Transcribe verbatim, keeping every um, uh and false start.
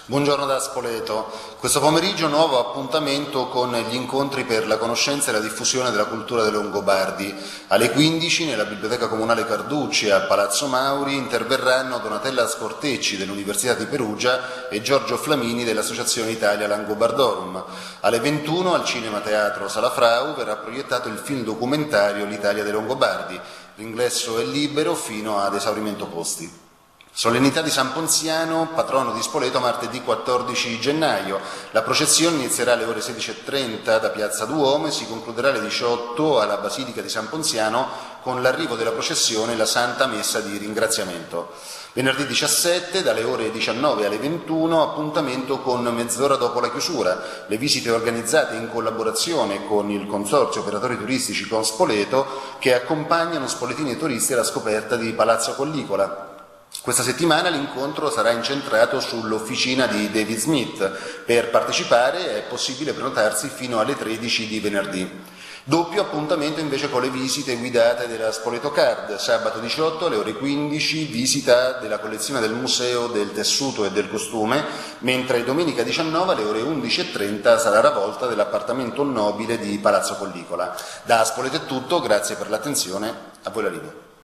Buongiorno da Spoleto. Questo pomeriggio nuovo appuntamento con gli incontri per la conoscenza e la diffusione della cultura dei Longobardi. Alle quindici nella Biblioteca Comunale Carducci a Palazzo Mauri interverranno Donatella Scortecci dell'Università di Perugia e Giorgio Flamini dell'Associazione Italia Langobardorum. Alle ventuno al Cinema Teatro Sala Frau verrà proiettato il film documentario L'Italia dei Longobardi. L'ingresso è libero fino ad esaurimento posti. Solennità di San Ponziano, patrono di Spoleto, martedì quattordici gennaio. La processione inizierà alle ore sedici e trenta da Piazza Duomo e si concluderà alle diciotto alla Basilica di San Ponziano con l'arrivo della processione e la Santa Messa di ringraziamento. Venerdì diciassette dalle ore diciannove alle ventuno appuntamento con mezz'ora dopo la chiusura. Le visite organizzate in collaborazione con il Consorzio Operatori Turistici con Spoleto che accompagnano spoletini e turisti alla scoperta di Palazzo Collicola. Questa settimana l'incontro sarà incentrato sull'officina di David Smith. Per partecipare è possibile prenotarsi fino alle tredici di venerdì. Doppio appuntamento invece con le visite guidate della Spoleto Card. Sabato diciotto alle ore quindici visita della collezione del Museo del Tessuto e del Costume, mentre domenica diciannove alle ore undici e trenta sarà la volta dell'appartamento nobile di Palazzo Collicola. Da Spoleto è tutto, grazie per l'attenzione, a voi la linea.